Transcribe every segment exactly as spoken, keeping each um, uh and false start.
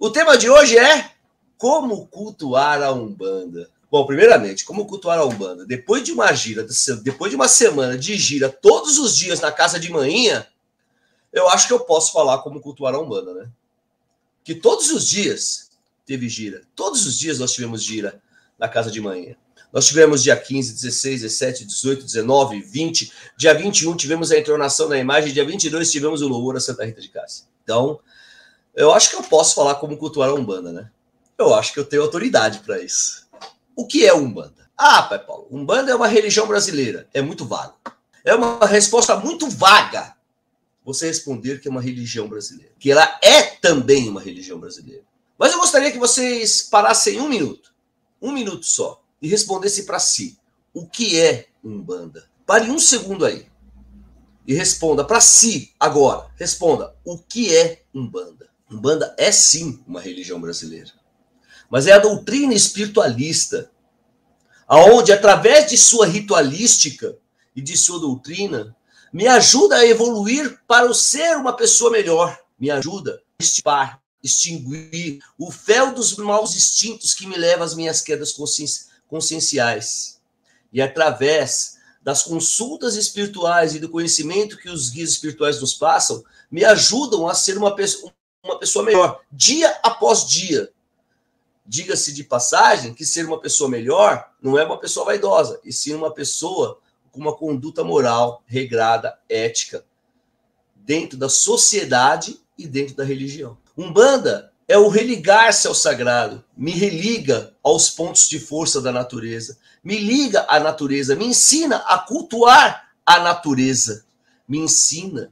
O tema de hoje é como cultuar a Umbanda. Bom, primeiramente, como cultuar a Umbanda? Depois de uma gira, depois de uma semana de gira todos os dias na casa de manhinha, eu acho que eu posso falar como cultuar a Umbanda, né? Que todos os dias teve gira. Todos os dias nós tivemos gira na casa de manhinha. Nós tivemos dia quinze, dezesseis, dezessete, dezoito, dezenove, vinte. Dia vinte e um tivemos a entornação da imagem. Dia vinte e dois tivemos o louvor a Santa Rita de Cássia. Então, eu acho que eu posso falar como cultuar a Umbanda, né? Eu acho que eu tenho autoridade para isso. O que é Umbanda? Ah, Pai Paulo, Umbanda é uma religião brasileira. É muito vago. É uma resposta muito vaga você responder que é uma religião brasileira. Que ela é também uma religião brasileira. Mas eu gostaria que vocês parassem um minuto. Um minuto só. E respondesse para si. O que é Umbanda? Pare um segundo aí. E responda para si agora. Responda. O que é Umbanda? Umbanda é sim uma religião brasileira. Mas é a doutrina espiritualista, aonde através de sua ritualística e de sua doutrina, me ajuda a evoluir para o ser uma pessoa melhor. Me ajuda a extirpar, extinguir o fel dos maus instintos que me leva às minhas quedas consci- conscienciais. E através das consultas espirituais e do conhecimento que os guias espirituais nos passam, me ajudam a ser uma pessoa, uma pessoa melhor, dia após dia. Diga-se de passagem que ser uma pessoa melhor não é uma pessoa vaidosa, e sim uma pessoa com uma conduta moral, regrada, ética, dentro da sociedade e dentro da religião. Umbanda é o religar-se ao sagrado, me religa aos pontos de força da natureza, me liga à natureza, me ensina a cultuar a natureza, me ensina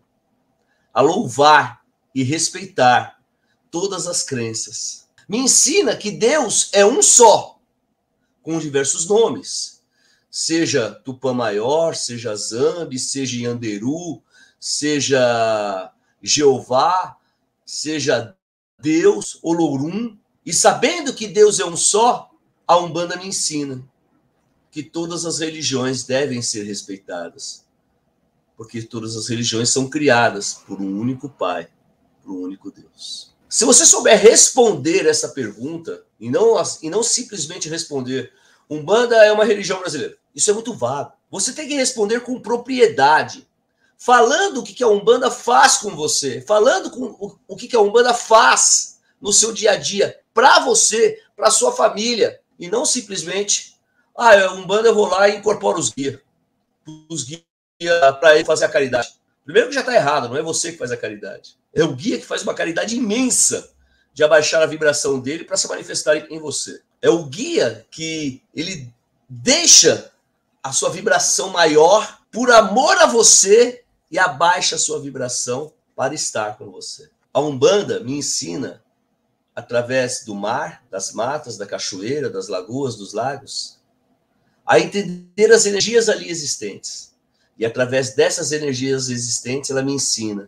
a louvar e respeitar todas as crenças. Me ensina que Deus é um só, com diversos nomes. Seja Tupã Maior, seja Zambi, seja Yanderu, seja Jeová, seja Deus, Olorum. E sabendo que Deus é um só, a Umbanda me ensina que todas as religiões devem ser respeitadas. Porque todas as religiões são criadas por um único Pai, por um único Deus. Se você souber responder essa pergunta, e não, e não simplesmente responder, Umbanda é uma religião brasileira, isso é muito vago. Você tem que responder com propriedade, falando o que a Umbanda faz com você, falando com o que a Umbanda faz no seu dia a dia, para você, para sua família, e não simplesmente, ah, a Umbanda eu vou lá e incorporo os guias, os guias para ele fazer a caridade. Primeiro que já está errado, não é você que faz a caridade. É o guia que faz uma caridade imensa de abaixar a vibração dele para se manifestar em você. É o guia que ele deixa a sua vibração maior por amor a você e abaixa a sua vibração para estar com você. A Umbanda me ensina, através do mar, das matas, da cachoeira, das lagoas, dos lagos, a entender as energias ali existentes. E através dessas energias existentes, ela me ensina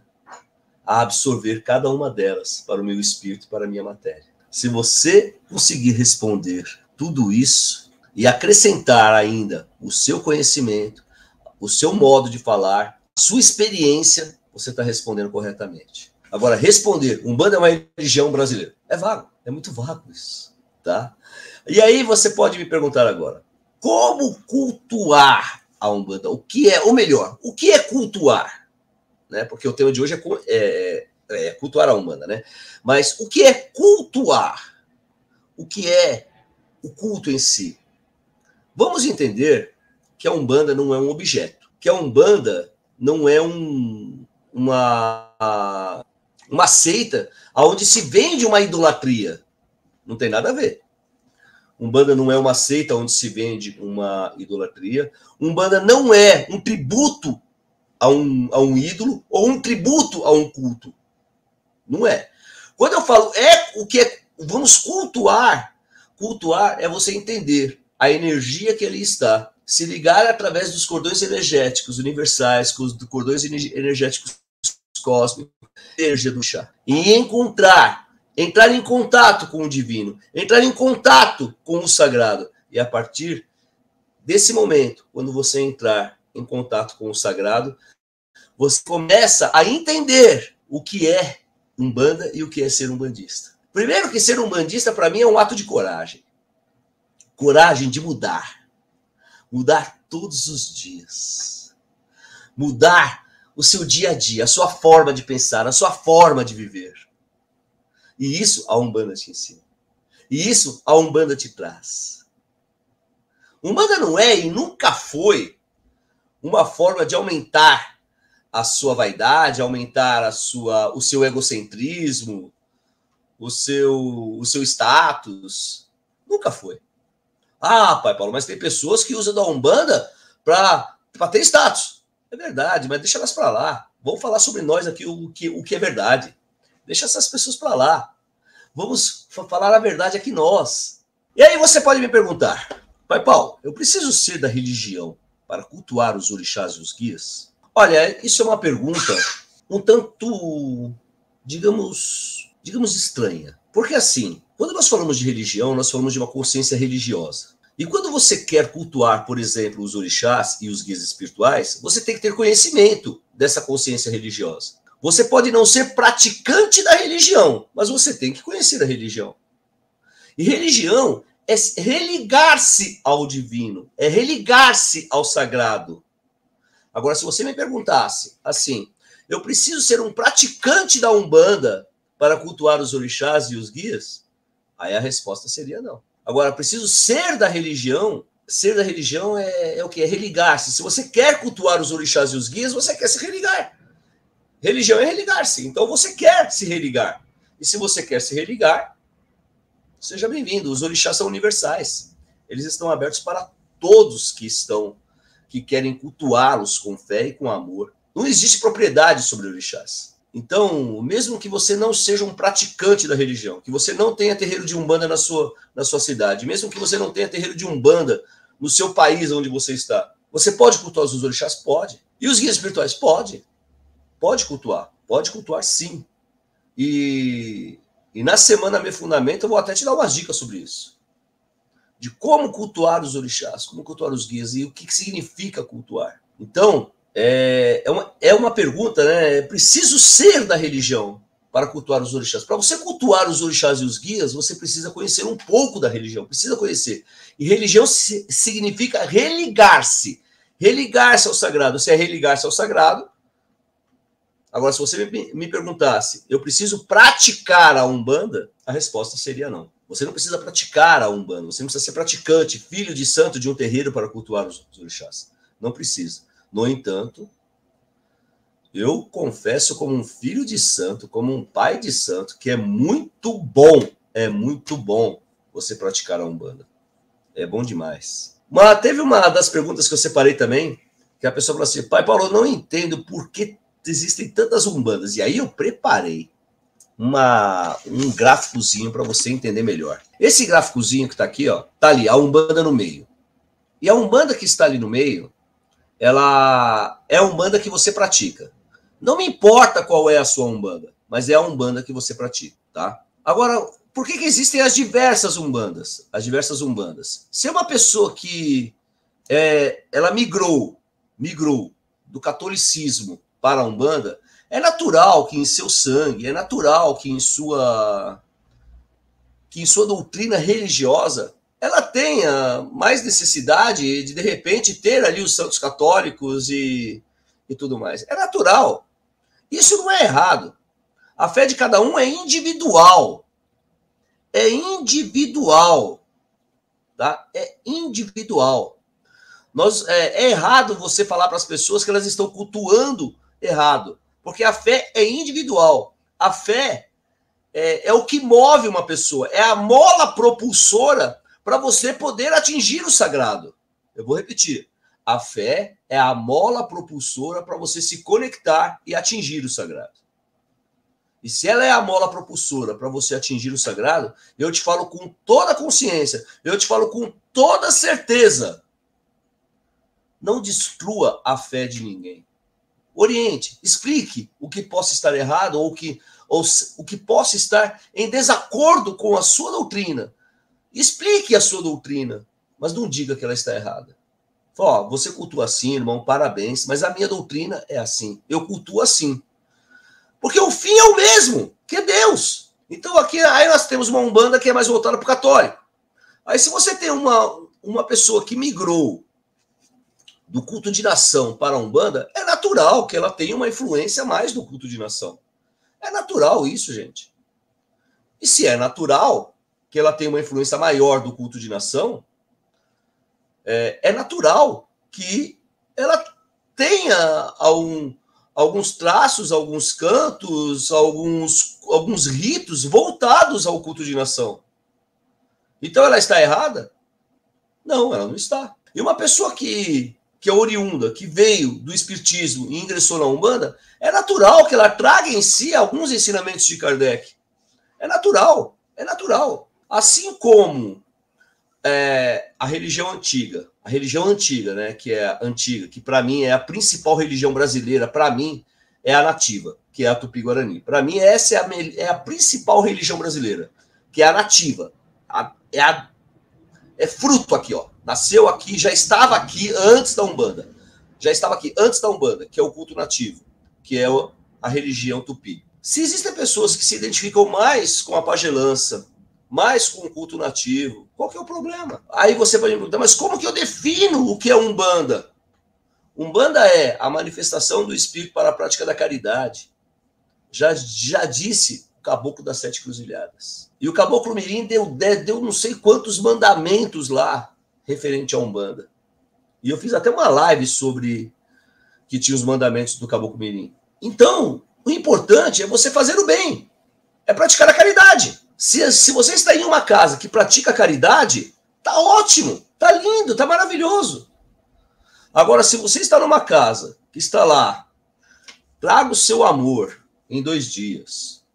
a absorver cada uma delas para o meu espírito, para a minha matéria. Se você conseguir responder tudo isso e acrescentar ainda o seu conhecimento, o seu modo de falar, a sua experiência, você está respondendo corretamente. Agora, responder, Umbanda é uma religião brasileira, é vago, é muito vago isso, tá? E aí você pode me perguntar agora, como cultuar a Umbanda? O que é, ou melhor, o que é cultuar? Né? Porque o tema de hoje é, é, é cultuar a Umbanda, né? Mas o que é cultuar? O que é o culto em si? Vamos entender que a Umbanda não é um objeto, que a Umbanda não é um, uma, uma seita onde se vende uma idolatria. Não tem nada a ver. Umbanda não é uma seita onde se vende uma idolatria. Umbanda não é um tributo a um, a um ídolo ou um tributo a um culto. Não é. Quando eu falo é o que é, vamos cultuar, cultuar é você entender a energia que ali está, se ligar através dos cordões energéticos universais, com os cordões energéticos cósmicos, energia do chá, e encontrar, entrar em contato com o divino, entrar em contato com o sagrado. E a partir desse momento, quando você entrar em contato com o sagrado, você começa a entender o que é Umbanda e o que é ser umbandista. Primeiro que ser umbandista, para mim, é um ato de coragem. Coragem de mudar. Mudar todos os dias. Mudar o seu dia a dia, a sua forma de pensar, a sua forma de viver. E isso a Umbanda te ensina. E isso a Umbanda te traz. Umbanda não é e nunca foi uma forma de aumentar a sua vaidade, aumentar a sua, o seu egocentrismo, o seu, o seu status. Nunca foi. Ah, Pai Paulo, mas tem pessoas que usam da Umbanda para ter status. É verdade, mas deixa elas para lá. Vamos falar sobre nós aqui o que, o que é verdade. Deixa essas pessoas para lá. Vamos falar a verdade aqui nós. E aí você pode me perguntar, Pai Paulo, eu preciso ser da religião para cultuar os orixás e os guias? Olha, isso é uma pergunta um tanto, digamos, digamos estranha. Porque assim, quando nós falamos de religião, nós falamos de uma consciência religiosa. E quando você quer cultuar, por exemplo, os orixás e os guias espirituais, você tem que ter conhecimento dessa consciência religiosa. Você pode não ser praticante da religião, mas você tem que conhecer a religião. E religião é religar-se ao divino, é religar-se ao sagrado. Agora, se você me perguntasse assim, eu preciso ser um praticante da Umbanda para cultuar os orixás e os guias? Aí a resposta seria não. Agora, preciso ser da religião. Ser da religião é, é o quê? É religar-se. Se você quer cultuar os orixás e os guias, você quer se religar. Religião é religar-se. Então você quer se religar. E se você quer se religar, seja bem-vindo. Os orixás são universais. Eles estão abertos para todos que estão, que querem cultuá-los com fé e com amor. Não existe propriedade sobre orixás. Então, mesmo que você não seja um praticante da religião, que você não tenha terreiro de Umbanda na sua, na sua cidade, mesmo que você não tenha terreiro de Umbanda no seu país onde você está, você pode cultuar os orixás? Pode. E os guias espirituais? Pode. Pode cultuar. Pode cultuar, sim. E, e na Semana Me Fundamento eu vou até te dar umas dicas sobre isso. De como cultuar os orixás, como cultuar os guias e o que, que significa cultuar. Então, É, é, uma, é uma pergunta, né? É preciso ser da religião para cultuar os orixás. Para você cultuar os orixás e os guias, você precisa conhecer um pouco da religião, precisa conhecer. E religião significa religar-se. Religar-se ao sagrado. Se é religar-se ao sagrado. Agora, se você me, me perguntasse, eu preciso praticar a Umbanda? A resposta seria não. Você não precisa praticar a Umbanda, você não precisa ser praticante, filho de santo de um terreiro para cultuar os, os orixás. Não precisa. No entanto, eu confesso como um filho de santo, como um pai de santo, que é muito bom, é muito bom você praticar a Umbanda. É bom demais. Mas teve uma das perguntas que eu separei também, que a pessoa falou assim, Pai Paulo, eu não entendo por que existem tantas Umbandas. E aí eu preparei uma, um gráficozinho para você entender melhor. Esse gráficozinho que está aqui, ó, tá ali, a Umbanda no meio. E a Umbanda que está ali no meio, ela é a Umbanda que você pratica. Não me importa qual é a sua Umbanda, mas é a Umbanda que você pratica, tá? Agora, por que que existem as diversas Umbandas? As diversas Umbandas. Se é uma pessoa que é, ela migrou, migrou do catolicismo para a Umbanda, é natural que em seu sangue, é natural que em sua, que em sua doutrina religiosa ela tenha mais necessidade de, de repente, ter ali os santos católicos e, e tudo mais. É natural. Isso não é errado. A fé de cada um é individual. É individual. Tá? É individual. Nós, é, é errado você falar para as pessoas que elas estão cultuando errado. Porque a fé é individual. A fé é, é o que move uma pessoa. É a mola propulsora para você poder atingir o sagrado. Eu vou repetir. A fé é a mola propulsora para você se conectar e atingir o sagrado. E se ela é a mola propulsora para você atingir o sagrado, eu te falo com toda a consciência, eu te falo com toda certeza. Não destrua a fé de ninguém. Oriente, explique o que possa estar errado ou, que, ou o que possa estar em desacordo com a sua doutrina. Explique a sua doutrina, mas não diga que ela está errada. Ó, você cultua assim, irmão, parabéns, mas a minha doutrina é assim. Eu cultuo assim. Porque o fim é o mesmo, que é Deus. Então aqui aí nós temos uma Umbanda que é mais voltada para o católico. Aí se você tem uma, uma pessoa que migrou do culto de nação para a Umbanda, é natural que ela tenha uma influência mais do culto de nação. É natural isso, gente. E se é natural que ela tenha uma influência maior do culto de nação, é, é natural que ela tenha algum, alguns traços, alguns cantos, alguns, alguns ritos voltados ao culto de nação. Então ela está errada? Não, ela não está. E uma pessoa que, que é oriunda, que veio do espiritismo e ingressou na Umbanda, é natural que ela traga em si alguns ensinamentos de Kardec. É natural, é natural. Assim como é, a religião antiga, a religião antiga, né, que é a antiga, que para mim é a principal religião brasileira, para mim é a nativa, que é a Tupi-Guarani. Para mim essa é a, é a principal religião brasileira, que é a nativa. A, é, a, é fruto aqui, ó. Nasceu aqui, já estava aqui antes da Umbanda. Já estava aqui antes da Umbanda, que é o culto nativo, que é a religião tupi. Se existem pessoas que se identificam mais com a pagelança, mais com o culto nativo, qual que é o problema? Aí você pode me perguntar, mas como que eu defino o que é Umbanda? Umbanda é a manifestação do espírito para a prática da caridade. Já, já disse o Caboclo das Sete Cruzilhadas. E o Caboclo Mirim deu, deu não sei quantos mandamentos lá, referente à Umbanda. E eu fiz até uma live sobre que tinha os mandamentos do Caboclo Mirim. Então, o importante é você fazer o bem. É praticar a caridade. Se, se você está em uma casa que pratica a caridade, tá ótimo, tá lindo, tá maravilhoso. Agora, se você está numa casa que está lá, traga o seu amor em dois dias.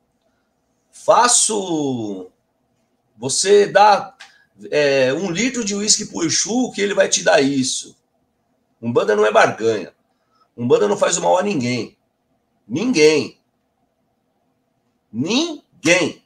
Faço... Você dá é, um litro de uísque por Exu que ele vai te dar isso. Umbanda não é barganha. Umbanda não faz o mal a ninguém. Ninguém. Ninguém.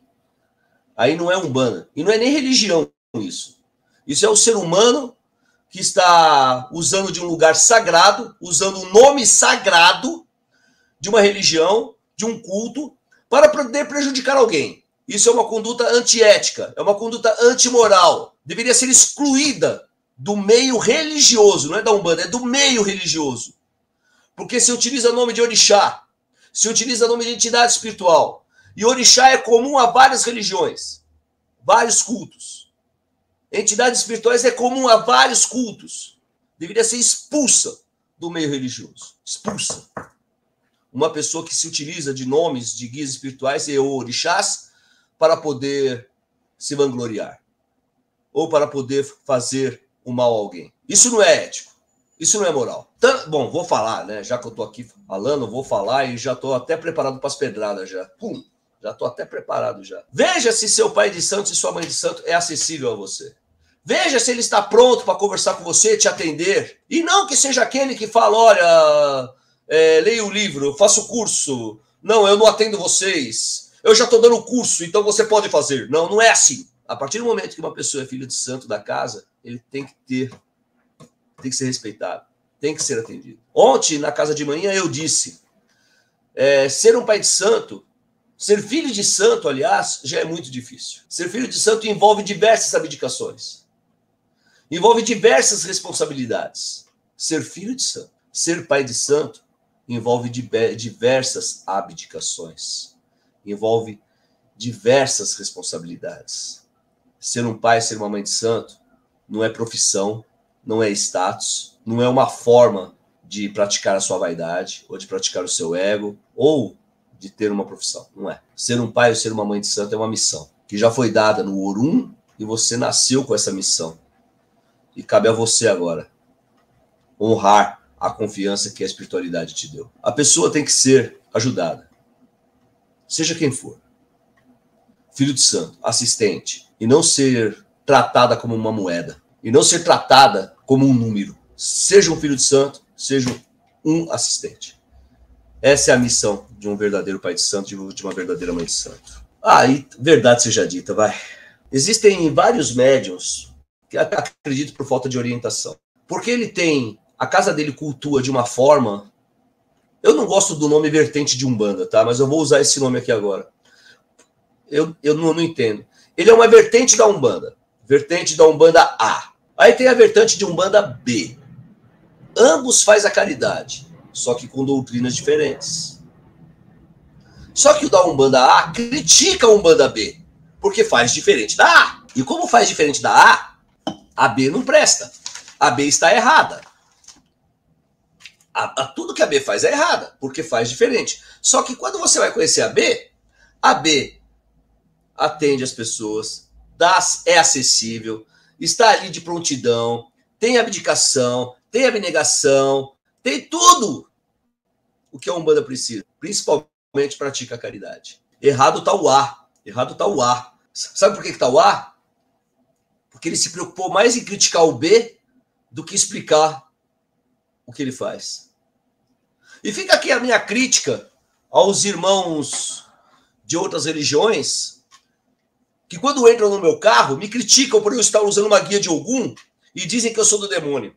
Aí não é Umbanda. E não é nem religião isso. Isso é o ser humano que está usando de um lugar sagrado, usando um nome sagrado de uma religião, de um culto, para poder prejudicar alguém. Isso é uma conduta antiética, é uma conduta antimoral. Deveria ser excluída do meio religioso, não é da Umbanda, é do meio religioso. Porque se utiliza o nome de orixá, se utiliza o nome de entidade espiritual. E orixá é comum a várias religiões, vários cultos. Entidades espirituais é comum a vários cultos. Deveria ser expulsa do meio religioso. Expulsa. Uma pessoa que se utiliza de nomes de guias espirituais e orixás para poder se vangloriar. Ou para poder fazer o mal a alguém. Isso não é ético. Isso não é moral. Então, bom, vou falar, né? Já que eu tô aqui falando, vou falar e já tô até preparado para as pedradas já. Pum! Já tô até preparado já. Veja se seu pai de santo e sua mãe de santo é acessível a você. Veja se ele está pronto para conversar com você, te atender. E não que seja aquele que fala, olha, é, leia o livro, eu faço curso. Não, eu não atendo vocês. Eu já estou dando curso, então você pode fazer. Não, não é assim. A partir do momento que uma pessoa é filha de santo da casa, ele tem que ter, tem que ser respeitado, tem que ser atendido. Ontem, na casa de manhã, eu disse, é, ser um pai de santo, ser filho de santo, aliás, já é muito difícil. Ser filho de santo envolve diversas abdicações. Envolve diversas responsabilidades. Ser filho de santo, ser pai de santo, envolve diversas abdicações. Envolve diversas responsabilidades. Ser um pai, ser uma mãe de santo, não é profissão, não é status, não é uma forma de praticar a sua vaidade, ou de praticar o seu ego, ou de ter uma profissão. Não é. Ser um pai ou ser uma mãe de santo é uma missão, que já foi dada no Orum, e você nasceu com essa missão. E cabe a você agora honrar a confiança que a espiritualidade te deu. A pessoa tem que ser ajudada, seja quem for. Filho de santo, assistente, e não ser tratada como uma moeda, e não ser tratada como um número. Seja um filho de santo, seja um assistente. Essa é a missão de um verdadeiro pai de santo, de uma verdadeira mãe de santo. Ah, e verdade seja dita, vai. Existem vários médiuns que acredito por falta de orientação. Porque ele tem, a casa dele cultua de uma forma, eu não gosto do nome vertente de Umbanda, tá? Mas eu vou usar esse nome aqui agora. Eu, eu não, não entendo. Ele é uma vertente da Umbanda. Vertente da Umbanda A. Aí tem a vertente de Umbanda B. Ambos faz a caridade, só que com doutrinas diferentes. Só que o da Umbanda A critica a Umbanda B, porque faz diferente da A. E como faz diferente da A, a B não presta. A B está errada. A, a, tudo que a B faz é errada, porque faz diferente. Só que quando você vai conhecer a B, a B atende as pessoas, dá, é acessível, está ali de prontidão, tem abdicação, tem abnegação, tem tudo o que a Umbanda precisa. Principalmente pratica a caridade. Errado está o A. Errado está o A. Sabe por que está o A? Porque ele se preocupou mais em criticar o B do que explicar o que ele faz. E fica aqui a minha crítica aos irmãos de outras religiões que quando entram no meu carro me criticam por eu estar usando uma guia de Ogum e dizem que eu sou do demônio.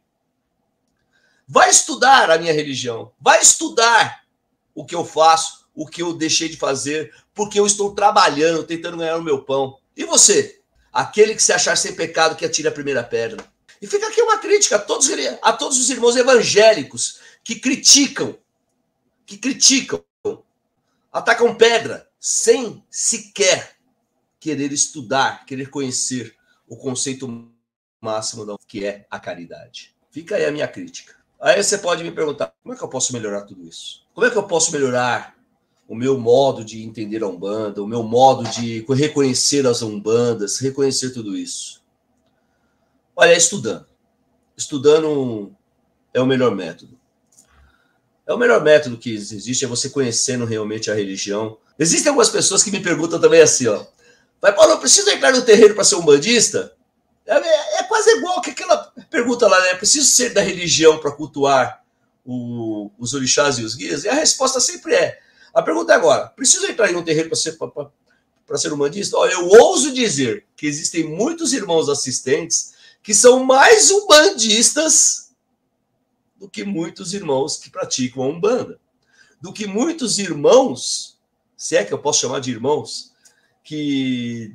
Vai estudar a minha religião. Vai estudar o que eu faço, o que eu deixei de fazer, porque eu estou trabalhando, tentando ganhar o meu pão. E você? Aquele que se achar sem pecado que atire a primeira pedra. E fica aqui uma crítica a todos, a todos os irmãos evangélicos que criticam, que criticam, atacam pedra, sem sequer querer estudar, querer conhecer o conceito máximo do que é a caridade. Fica aí a minha crítica. Aí você pode me perguntar, como é que eu posso melhorar tudo isso? Como é que eu posso melhorar o meu modo de entender a Umbanda, o meu modo de reconhecer as Umbandas, reconhecer tudo isso? Olha, estudando. Estudando é o melhor método. É o melhor método que existe, é você conhecendo realmente a religião. Existem algumas pessoas que me perguntam também assim, ó. Mas, Paulo, eu preciso entrar no terreiro para ser umbandista? É, é quase igual que aquela pergunta lá, né? Preciso ser da religião para cultuar o, os orixás e os guias? E a resposta sempre é. A pergunta é agora, preciso entrar em um terreiro para ser, para ser umbandista? Ó, eu ouso dizer que existem muitos irmãos assistentes que são mais umbandistas do que muitos irmãos que praticam a Umbanda. Do que muitos irmãos, se é que eu posso chamar de irmãos, que,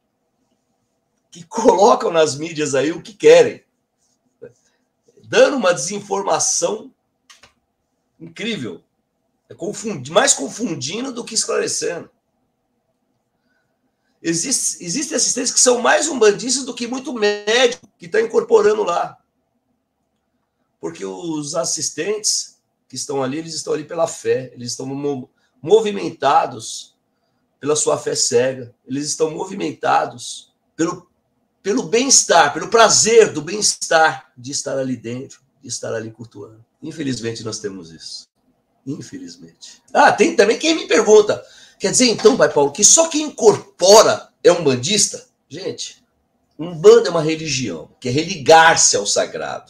que colocam nas mídias aí o que querem, dando uma desinformação incrível, é confundi, mais confundindo do que esclarecendo. Existe, existem assistentes que são mais umbandistas do que muito médico que está incorporando lá. Porque os assistentes que estão ali, eles estão ali pela fé, eles estão movimentados pela sua fé cega, eles estão movimentados pelo, pelo bem-estar, pelo prazer do bem-estar de estar ali dentro, de estar ali cultuando. Infelizmente, nós temos isso. Infelizmente. Ah, tem também quem me pergunta, quer dizer então, Pai Paulo, que só quem incorpora é umbandista? Gente, Umbanda é uma religião, que é religar-se ao sagrado.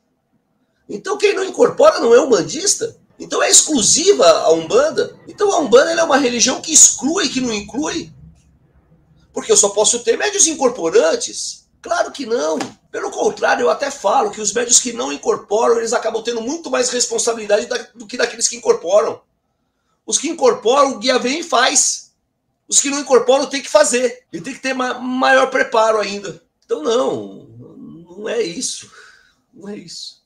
Então quem não incorpora não é umbandista? Então é exclusiva a Umbanda? Então a Umbanda é uma religião que exclui, que não inclui? Porque eu só posso ter médios incorporantes? Claro que não. Pelo contrário, eu até falo que os médios que não incorporam, eles acabam tendo muito mais responsabilidade do que daqueles que incorporam. Os que incorporam, o guia vem e faz. Os que não incorporam tem que fazer. E tem que ter maior preparo ainda. Então não, não é isso. Não é isso.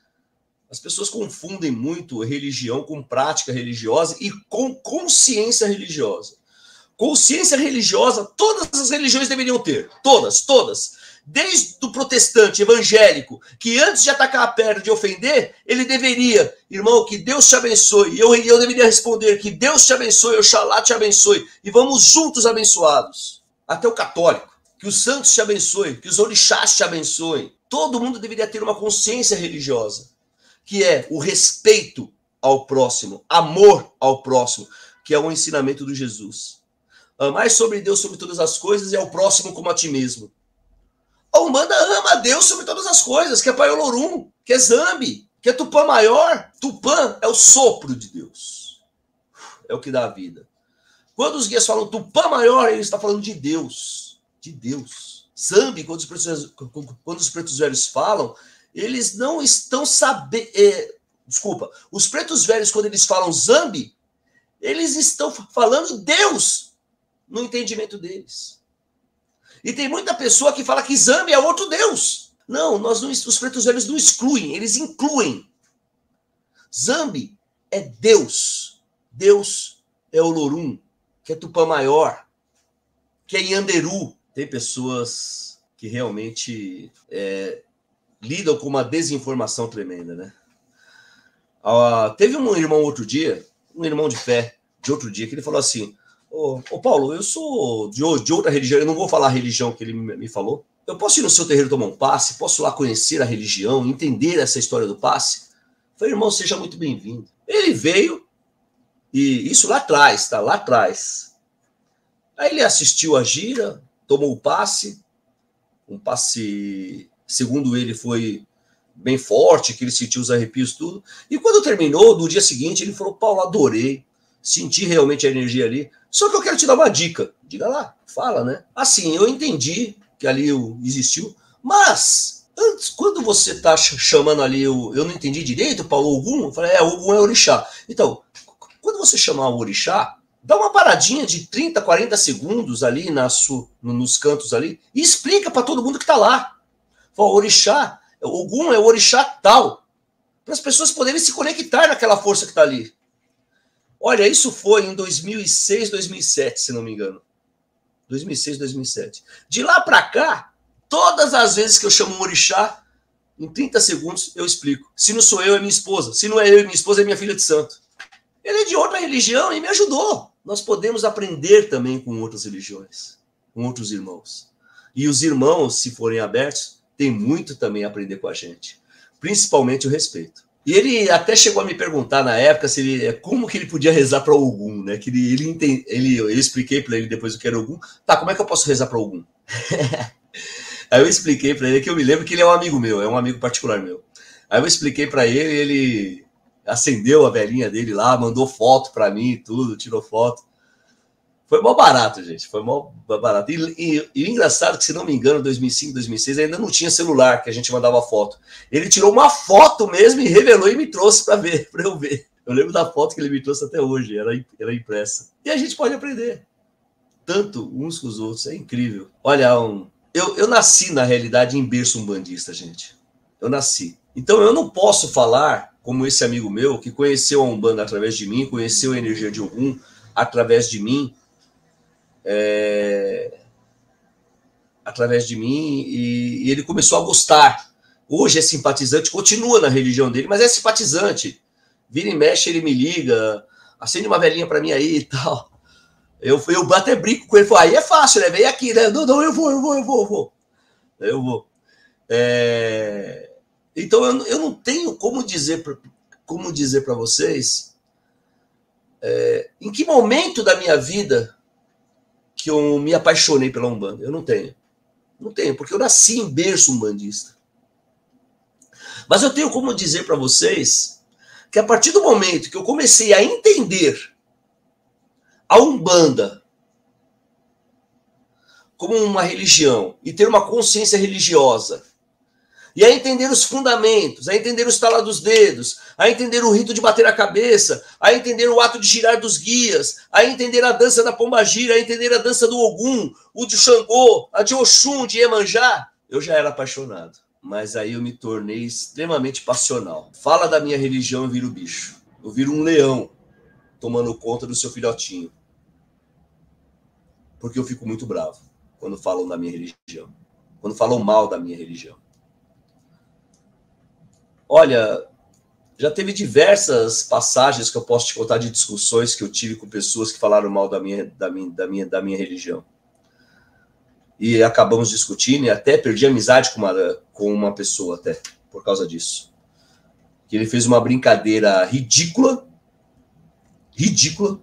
As pessoas confundem muito religião com prática religiosa e com consciência religiosa. Consciência religiosa, todas as religiões deveriam ter. Todas, todas. Desde o protestante evangélico, que antes de atacar a pedra, de ofender, ele deveria, irmão, que Deus te abençoe. E eu, eu deveria responder que Deus te abençoe, Oxalá te abençoe. E vamos juntos abençoados. Até o católico, que os santos te abençoem, que os orixás te abençoem. Todo mundo deveria ter uma consciência religiosa, que é o respeito ao próximo, amor ao próximo, que é o ensinamento de Jesus. Amar sobre Deus sobre todas as coisas e ao próximo como a ti mesmo. A Umbanda ama a Deus sobre todas as coisas, que é Pai Olorum, que é Zambi, que é Tupã Maior. Tupã é o sopro de Deus. É o que dá a vida. Quando os guias falam Tupã Maior, ele está falando de Deus. De Deus. Zambi, quando os pretos, quando os pretos velhos falam, eles não estão sabendo... É, desculpa. Os pretos velhos, quando eles falam Zambi, eles estão falando Deus. no entendimento deles. E tem muita pessoa que fala que Zambi é outro Deus. Não, nós não, os pretos velhos não excluem, eles incluem. Zambi é Deus. Deus é Olorum, que é Tupã Maior, que é Yanderu. Tem pessoas que realmente é, lidam com uma desinformação tremenda, né? Ah, teve um irmão outro dia, um irmão de fé de outro dia, que ele falou assim: ô, ô Paulo, eu sou de, de outra religião, eu não vou falar a religião que ele me, me falou. Eu posso ir no seu terreiro tomar um passe? Posso lá conhecer a religião, entender essa história do passe? Eu falei, irmão, seja muito bem-vindo. Ele veio, e isso lá atrás, tá? Lá atrás. Aí ele assistiu a gira, tomou o passe, um passe, segundo ele, foi bem forte, que ele sentiu os arrepios, tudo. E quando terminou, no dia seguinte, ele falou, Paulo, adorei, senti realmente a energia ali. Só que eu quero te dar uma dica. Diga lá, fala, né? Assim, eu entendi que ali existiu, mas antes, quando você tá chamando ali, eu, eu não entendi direito, Paulo, Ogum, eu falei, é, Ogum é orixá. Então, quando você chamar o orixá, dá uma paradinha de trinta, quarenta segundos ali na su, nos cantos ali e explica para todo mundo que tá lá. Fala, orixá, Ogum é o orixá tal, para as pessoas poderem se conectar naquela força que tá ali. Olha, isso foi em dois mil e seis, dois mil e sete, se não me engano. dois mil e seis, dois mil e sete. De lá para cá, todas as vezes que eu chamo um orixá, em trinta segundos eu explico. Se não sou eu, é minha esposa. Se não é eu e minha esposa, é minha filha de santo. Ele é de outra religião e me ajudou. Nós podemos aprender também com outras religiões, com outros irmãos. E os irmãos, se forem abertos, têm muito também a aprender com a gente. Principalmente o respeito. E ele até chegou a me perguntar na época se ele, como que ele podia rezar para Ogum, né? Que ele, ele, entende, ele eu expliquei para ele depois o que era Ogum. Tá, como é que eu posso rezar para Ogum? Aí eu expliquei para ele, que eu me lembro que ele é um amigo meu, é um amigo particular meu. Aí eu expliquei para ele, ele acendeu a velhinha dele lá, mandou foto para mim e tudo, tirou foto. Foi mó barato, gente, foi mó barato. E, e, e o engraçado é que, se não me engano, dois mil e cinco, dois mil e seis, ainda não tinha celular, que a gente mandava foto. Ele tirou uma foto mesmo e revelou e me trouxe para ver, para eu ver. Eu lembro da foto que ele me trouxe até hoje, era, era impressa. E a gente pode aprender, tanto uns com os outros, é incrível. Olha, um, eu, eu nasci, na realidade, em berço umbandista, gente. Eu nasci. Então eu não posso falar, como esse amigo meu, que conheceu a Umbanda através de mim, conheceu a energia de Ogum através de mim, É, através de mim, e, e ele começou a gostar. Hoje é simpatizante, continua na religião dele, mas é simpatizante. Vira e mexe, ele me liga, acende uma velhinha para mim aí e tal. Eu, eu até brinco com ele, falo, aí é fácil, né? Vem aqui, né? Não, não, eu vou, eu vou, eu vou, eu vou. Eu vou. É, então eu, eu não tenho como dizer, como dizer para vocês é, em que momento da minha vida que eu me apaixonei pela Umbanda. Eu não tenho. Não tenho, porque eu nasci em berço umbandista. Mas eu tenho como dizer para vocês que a partir do momento que eu comecei a entender a Umbanda como uma religião e ter uma consciência religiosa, e a entender os fundamentos, a entender o estalar dos dedos, a entender o rito de bater a cabeça, a entender o ato de girar dos guias, a entender a dança da pombagira, a entender a dança do Ogum, o de Xangô, a de Oxum, de Iemanjá, eu já era apaixonado. Mas aí eu me tornei extremamente passional. Fala da minha religião, eu viro bicho. Eu viro um leão tomando conta do seu filhotinho. Porque eu fico muito bravo quando falam da minha religião. Quando falam mal da minha religião. Olha, já teve diversas passagens que eu posso te contar de discussões que eu tive com pessoas que falaram mal da minha, da minha, da minha, da minha religião. E acabamos discutindo e até perdi amizade com uma, com uma pessoa até, por causa disso. Que ele fez uma brincadeira ridícula, ridícula,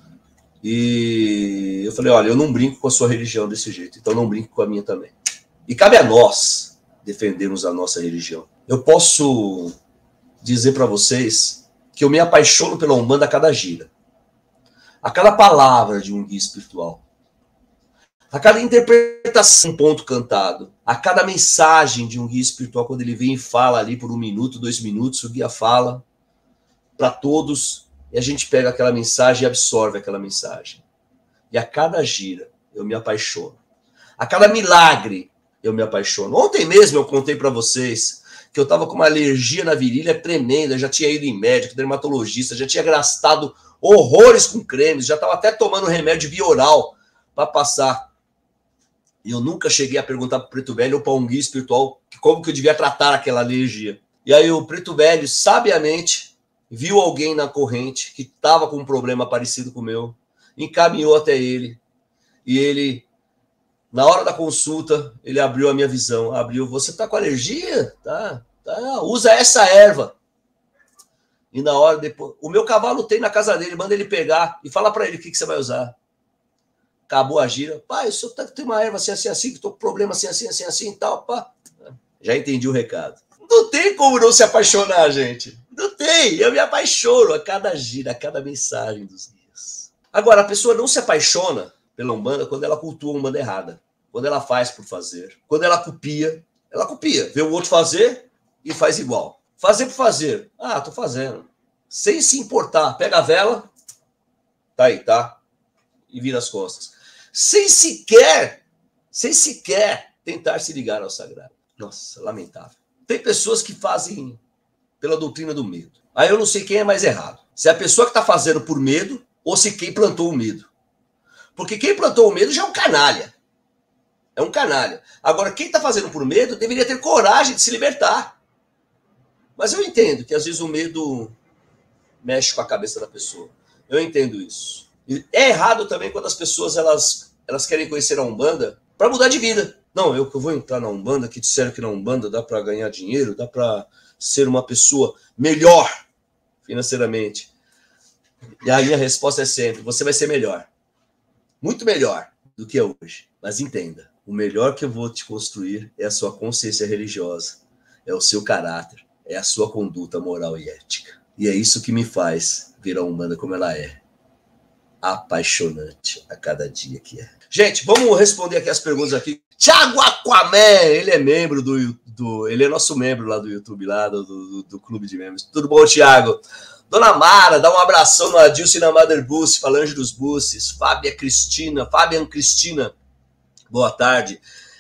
e eu falei, olha, eu não brinco com a sua religião desse jeito, então não brinco com a minha também. E cabe a nós defendermos a nossa religião. Eu posso dizer para vocês que eu me apaixono pela Umbanda a cada gira, a cada palavra de um guia espiritual, a cada interpretação, um ponto cantado, a cada mensagem de um guia espiritual, quando ele vem e fala ali por um minuto, dois minutos, o guia fala para todos, e a gente pega aquela mensagem e absorve aquela mensagem. E a cada gira eu me apaixono. A cada milagre eu me apaixono. Ontem mesmo eu contei para vocês que eu estava com uma alergia na virilha tremenda, já tinha ido em médico, dermatologista, já tinha gastado horrores com cremes, já estava até tomando remédio bioral para passar. E eu nunca cheguei a perguntar para o Preto Velho ou para um guia espiritual como que eu devia tratar aquela alergia. E aí o Preto Velho, sabiamente, viu alguém na corrente que estava com um problema parecido com o meu, encaminhou até ele, e ele, na hora da consulta, ele abriu a minha visão, abriu, você está com alergia? Tá, tá, usa essa erva. E na hora, depois, o meu cavalo tem na casa dele, manda ele pegar e fala para ele o que, que você vai usar. Acabou a gira, pai, o senhor tá, tem uma erva assim, assim, assim, que tô com problema assim, assim, assim, assim e tal, pá. Já entendi o recado. Não tem como não se apaixonar, gente. Não tem, eu me apaixono a cada gira, a cada mensagem dos guias. Agora, a pessoa não se apaixona pela Umbanda quando ela cultua a Umbanda errada. Quando ela faz por fazer. Quando ela copia, ela copia. Vê o outro fazer e faz igual. Fazer por fazer. Ah, tô fazendo. Sem se importar. Pega a vela, tá aí, tá? E vira as costas. Sem sequer, sem sequer tentar se ligar ao sagrado. Nossa, lamentável. Tem pessoas que fazem pela doutrina do medo. Aí eu não sei quem é mais errado. Se é a pessoa que está fazendo por medo ou se quem plantou o medo. Porque quem plantou o medo já é um canalha. É um canalha. Agora, quem está fazendo por medo deveria ter coragem de se libertar. Mas eu entendo que às vezes o medo mexe com a cabeça da pessoa. Eu entendo isso. É errado também quando as pessoas elas, elas querem conhecer a Umbanda para mudar de vida. Não, eu que vou entrar na Umbanda, que disseram que na Umbanda dá para ganhar dinheiro, dá para ser uma pessoa melhor financeiramente. E a minha resposta é sempre, você vai ser melhor. Muito melhor do que é hoje. Mas entenda, o melhor que eu vou te construir é a sua consciência religiosa, é o seu caráter, é a sua conduta moral e ética. E é isso que me faz ver a Umbanda como ela é. Apaixonante a cada dia que é. Gente, vamos responder aqui as perguntas aqui. Thiago Aquaman, ele é membro do, do... Ele é nosso membro lá do YouTube, lá do, do, do Clube de Membros. Tudo bom, Thiago? Dona Mara, dá um abração no Adilson e na Mother Busse, Falange dos Busses. Fábia Cristina, Fabian Cristina, boa tarde.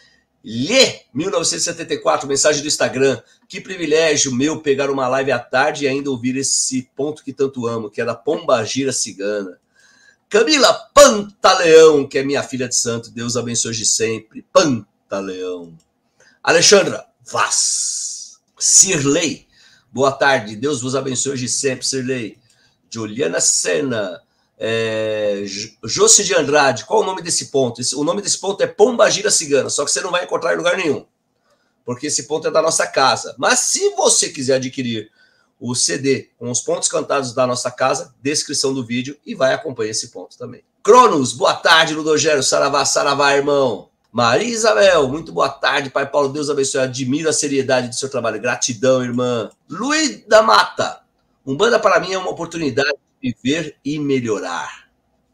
Lê, mil novecentos e setenta e quatro, mensagem do Instagram. Que privilégio meu pegar uma live à tarde e ainda ouvir esse ponto que tanto amo, que é da Pombagira Cigana. Camila Pantaleão, que é minha filha de santo, Deus abençoe de sempre. Pantaleão. Alexandra Vaz. Cirlei, boa tarde, Deus vos abençoe de sempre, Cirlei. Juliana Sena. É, Jossi de Andrade, qual o nome desse ponto? Esse, o nome desse ponto é Pombagira Cigana, só que você não vai encontrar em lugar nenhum, porque esse ponto é da nossa casa. Mas se você quiser adquirir o C D com os pontos cantados da nossa casa, descrição do vídeo, e vai acompanhar esse ponto também. Cronos, boa tarde, Ludogério, saravá, saravá, irmão. Maria Isabel, muito boa tarde, Pai Paulo, Deus abençoe, admiro a seriedade do seu trabalho, gratidão, irmã. Luiz da Mata, Umbanda para mim é uma oportunidade de viver e melhorar.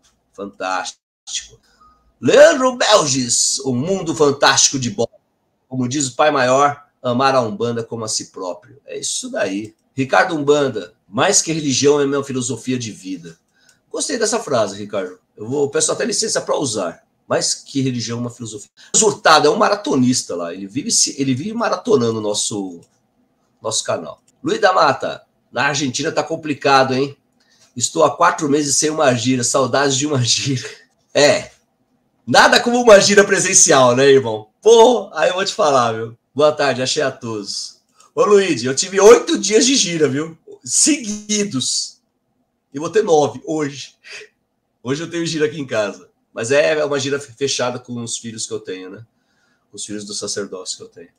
Fantástico. Leandro Belges, o mundo fantástico de bola. Como diz o Pai Maior, amar a Umbanda como a si próprio. É isso daí. Ricardo Umbanda, mais que religião é minha filosofia de vida. Gostei dessa frase, Ricardo. Eu vou peço até licença para usar. Mais que religião é uma filosofia. O Hurtado é um maratonista lá. Ele vive, ele vive maratonando o nosso, nosso canal. Luiz da Mata, na Argentina tá complicado, hein? Estou há quatro meses sem uma gira. Saudades de uma gira. É. Nada como uma gira presencial, né, irmão? Pô, aí eu vou te falar, viu? Boa tarde, achei a todos. Ô, Luiz, eu tive oito dias de gira, viu? Seguidos. E vou ter nove hoje. Hoje eu tenho gira aqui em casa. Mas é uma gira fechada com os filhos que eu tenho, né? Com os filhos do sacerdócio que eu tenho.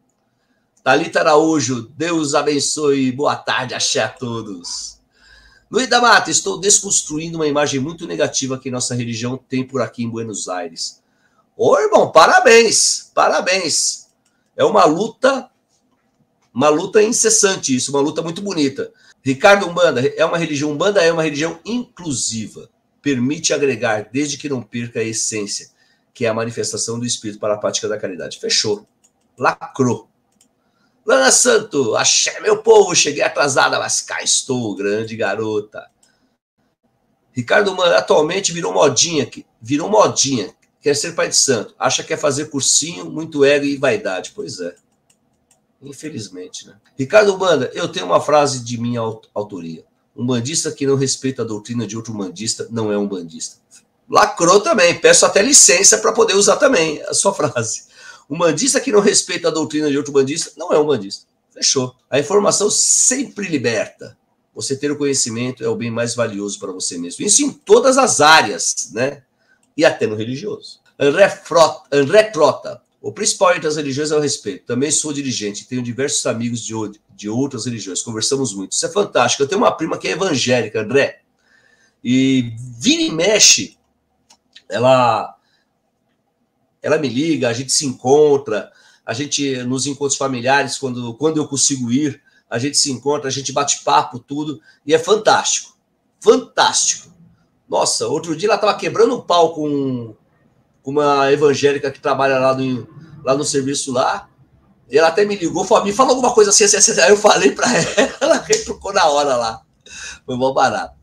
Thalita Araújo, Deus abençoe. Boa tarde, axé a todos. Luiz da Mata, estou desconstruindo uma imagem muito negativa que nossa religião tem por aqui em Buenos Aires. Ô, irmão, parabéns. Parabéns. É uma luta... Uma luta incessante isso, uma luta muito bonita. Ricardo Umbanda, é uma religião, Umbanda é uma religião inclusiva. Permite agregar, desde que não perca a essência, que é a manifestação do Espírito para a prática da caridade. Fechou. Lacrou. Lana Santo, axé, meu povo, cheguei atrasada, mas cá estou, grande garota. Ricardo Mano, atualmente virou modinha, virou modinha, quer ser pai de santo, acha que é fazer cursinho, muito ego e vaidade. Pois é, infelizmente, né? Ricardo Banda, eu tenho uma frase de minha autoria. Um bandista que não respeita a doutrina de outro bandista não é um bandista. Lacrou também, peço até licença para poder usar também a sua frase. Um bandista que não respeita a doutrina de outro bandista não é um bandista. Fechou. A informação sempre liberta. Você ter o conhecimento é o bem mais valioso para você mesmo. Isso em todas as áreas, né? E até no religioso. André, Frota, André Trota. O principal entre as religiões é o respeito. Também sou dirigente, tenho diversos amigos de, de outras religiões. Conversamos muito. Isso é fantástico. Eu tenho uma prima que é evangélica, André. E vira e mexe, ela, ela me liga, a gente se encontra, a gente, nos encontros familiares, quando, quando eu consigo ir, a gente se encontra, a gente bate papo, tudo, e é fantástico. Fantástico. Nossa, outro dia ela estava quebrando um pau com, com uma evangélica que trabalha lá no, lá no serviço lá, e ela até me ligou, falou, me fala alguma coisa assim, assim, assim. Aí eu falei para ela, ela retrucou na hora lá. Foi mó barato.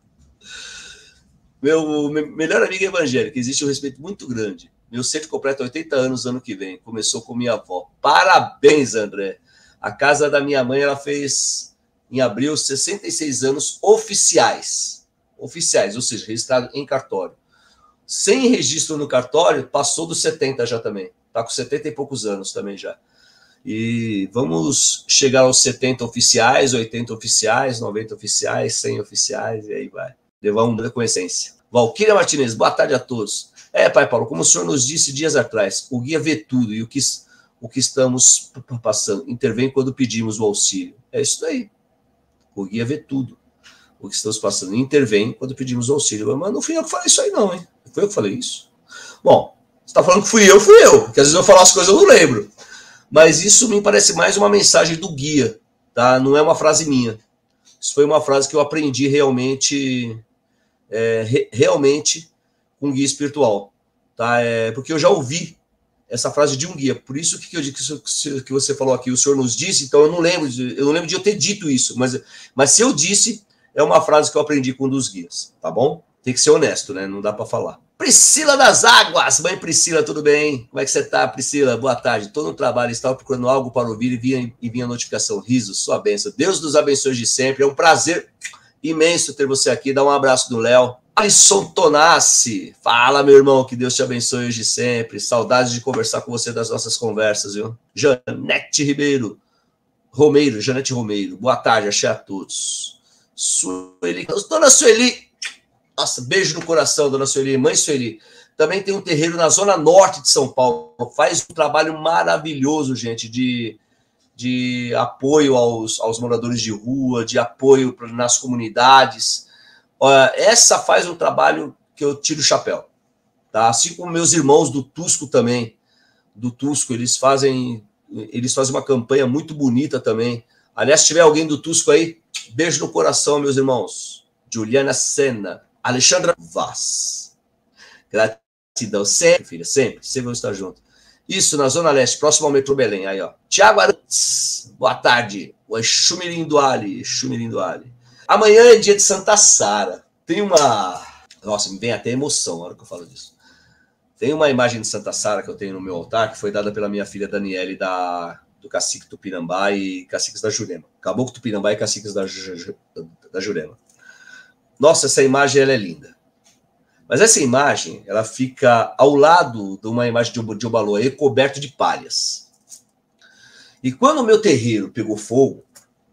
Meu melhor amigo é evangélico, existe um respeito muito grande. Meu centro completa oitenta anos ano que vem. Começou com minha avó. Parabéns, André. A casa da minha mãe, ela fez, em abril, sessenta e seis anos oficiais. Oficiais, ou seja, registrado em cartório. Sem registro no cartório, passou dos setenta já também. Está com setenta e poucos anos também já. E vamos chegar aos setenta oficiais, oitenta oficiais, noventa oficiais, cem oficiais, e aí vai. Levar um com essência. Valquíria Martinez, boa tarde a todos. É, pai Paulo, como o senhor nos disse dias atrás, o guia vê tudo e o que, o que estamos passando. Intervém quando pedimos o auxílio. É isso aí. O guia vê tudo. O que estamos passando. Intervém quando pedimos o auxílio. Mas não fui eu que falei isso aí não, hein? Não foi eu que falei isso. Bom, você está falando que fui eu, fui eu. Porque às vezes eu falo as coisas e eu não lembro. Mas isso me parece mais uma mensagem do guia, tá? Não é uma frase minha. Isso foi uma frase que eu aprendi realmente... É, re, realmente com um guia espiritual, tá? É, porque eu já ouvi essa frase de um guia, por isso que eu disse que você falou aqui, o senhor nos disse, então eu não lembro, eu não lembro de eu ter dito isso, mas, mas se eu disse, é uma frase que eu aprendi com um dos guias, tá bom? Tem que ser honesto, né? Não dá para falar. Priscila das Águas, mãe Priscila, tudo bem? Como é que você tá, Priscila? Boa tarde. Tô no trabalho, estava procurando algo para ouvir e vinha, e vinha a notificação. Risos, sua bênção. Deus nos abençoe de sempre. É um prazer imenso ter você aqui. Dá um abraço no Léo. Alisson Tonassi. Fala, meu irmão. Que Deus te abençoe hoje sempre. Saudades de conversar com você das nossas conversas, viu? Janete Ribeiro. Romeiro, Janete Romeiro. Boa tarde, achei a todos. Sueli. Dona Sueli. Nossa, beijo no coração, dona Sueli. Mãe Sueli. Também tem um terreiro na zona norte de São Paulo. Faz um trabalho maravilhoso, gente, de... de apoio aos, aos moradores de rua, de apoio nas comunidades. Essa faz um trabalho que eu tiro o chapéu. Tá? Assim como meus irmãos do Tusco também. Do Tusco, eles fazem, eles fazem uma campanha muito bonita também. Aliás, se tiver alguém do Tusco aí, beijo no coração, meus irmãos. Juliana Senna, Alexandra Vaz. Gratidão sempre, filha, sempre. Sempre vamos estar juntos. Isso, na Zona Leste, próximo ao metrô Belém. Aí, ó. Tiago Arantes, boa tarde. O Xumirim do Ali, Xumirim do Ali. Amanhã é dia de Santa Sara. Tem uma... Nossa, me vem até emoção na hora que eu falo disso. Tem uma imagem de Santa Sara que eu tenho no meu altar, que foi dada pela minha filha Daniele, da... do Cacique Tupinambá e Caciques da Jurema. Caboclo Tupinambá e Caciques da, da Jurema. Nossa, essa imagem ela é linda. Mas essa imagem, ela fica ao lado de uma imagem de Obaloaiê coberto de palhas. E quando o meu terreiro pegou fogo,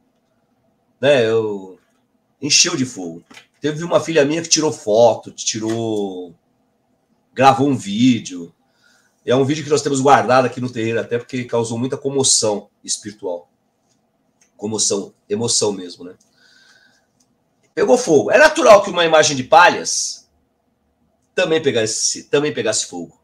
né, eu encheu de fogo. Teve uma filha minha que tirou foto, tirou, gravou um vídeo. É um vídeo que nós temos guardado aqui no terreiro, até porque causou muita comoção espiritual. Comoção, emoção mesmo, né? Pegou fogo. É natural que uma imagem de palhas também pegasse, também pegasse fogo.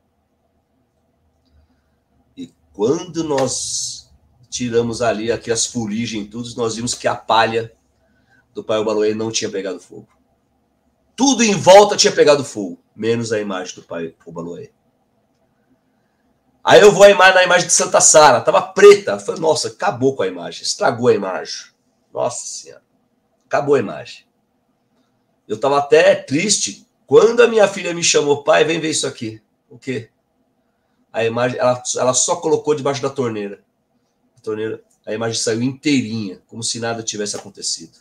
E quando nós tiramos ali aqui as fuligens e tudo, nós vimos que a palha do pai Obaloaiê não tinha pegado fogo. Tudo em volta tinha pegado fogo, menos a imagem do pai Obaloaiê. Aí eu vou na imagem de Santa Sara, tava preta. Falei, nossa, acabou com a imagem, estragou a imagem. Nossa Senhora, acabou a imagem. Eu estava até triste quando a minha filha me chamou, pai, vem ver isso aqui. O quê? A imagem, ela, ela só colocou debaixo da torneira. A torneira, a imagem saiu inteirinha, como se nada tivesse acontecido.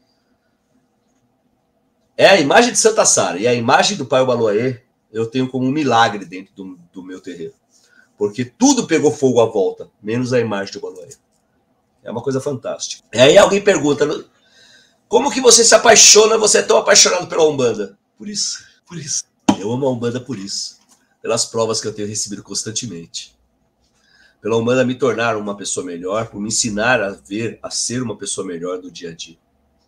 É a imagem de Santa Sara e a imagem do Pai Obaloaiê eu tenho como um milagre dentro do, do meu terreiro. Porque tudo pegou fogo à volta, menos a imagem do Obaloaiê. É uma coisa fantástica. E aí alguém pergunta, como que você se apaixona, você é tão apaixonado pela Umbanda? Por isso, por isso. Eu amo a Umbanda por isso. Pelas provas que eu tenho recebido constantemente. Pela Umbanda me tornar uma pessoa melhor, por me ensinar a ver, a ser uma pessoa melhor do dia a dia.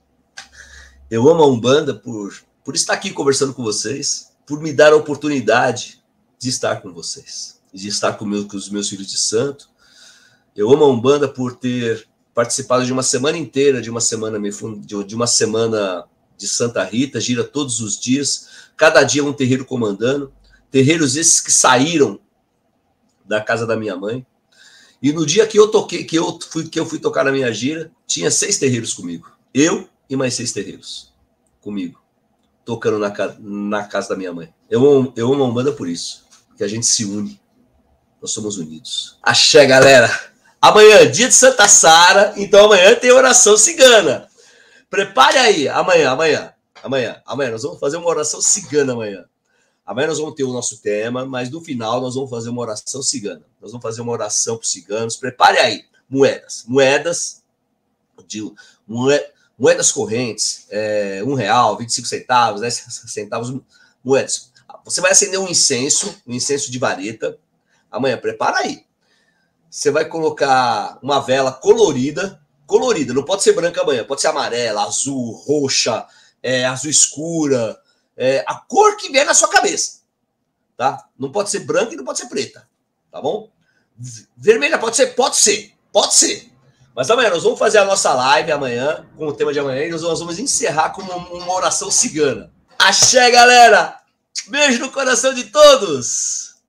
Eu amo a Umbanda por, por estar aqui conversando com vocês, por me dar a oportunidade de estar com vocês, de estar com, meu, com os meus filhos de santo. Eu amo a Umbanda por ter participado de uma semana inteira, de uma semana, de uma semana de Santa Rita, gira todos os dias, cada dia um terreiro comandando, terreiros esses que saíram da casa da minha mãe. E no dia que eu toquei, que eu fui, que eu fui tocar na minha gira, tinha seis terreiros comigo. Eu e mais seis terreiros comigo, tocando na, na casa da minha mãe. Eu amo, eu amo a Umbanda por isso, que a gente se une. Nós somos unidos. Axé, galera! Amanhã, dia de Santa Sara, então amanhã tem oração cigana. Prepare aí, amanhã, amanhã, amanhã, amanhã, nós vamos fazer uma oração cigana amanhã. Amanhã nós vamos ter o nosso tema, mas no final nós vamos fazer uma oração cigana. Nós vamos fazer uma oração para os ciganos. Prepare aí, moedas, moedas, de, moedas, moedas correntes, é, um real, vinte e cinco centavos, dez centavos, moedas. Você vai acender um incenso, um incenso de vareta. Amanhã, prepara aí. Você vai colocar uma vela colorida, colorida, não pode ser branca amanhã, pode ser amarela, azul, roxa, é, azul escura, é, a cor que vier na sua cabeça, tá? Não pode ser branca e não pode ser preta, tá bom? Vermelha pode ser, pode ser, pode ser. Mas amanhã nós vamos fazer a nossa live amanhã, com o tema de amanhã, e nós vamos encerrar com uma, uma oração cigana. Axé, galera! Beijo no coração de todos!